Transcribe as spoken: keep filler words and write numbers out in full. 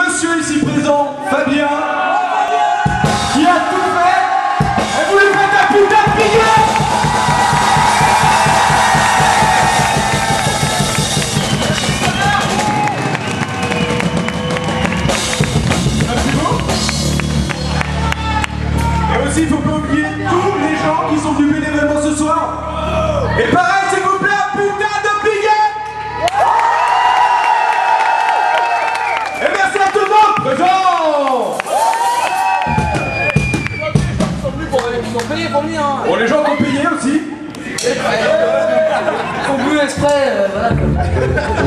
monsieur ici présent, Fabien, qui a tout fait, et vous lui faites un putain de pignon. Merci beaucoup. Et aussi, il ne faut pas oublier tous les gens qui sont venus l'événement ce soir. Et pareil, s'il vous plaît, un putain de pignon. Et merci à tout le monde présent. Ils ont payé pour venir, hein. Bon, les gens qui ont payé aussi. Ils ont voulu exprès, euh, voilà.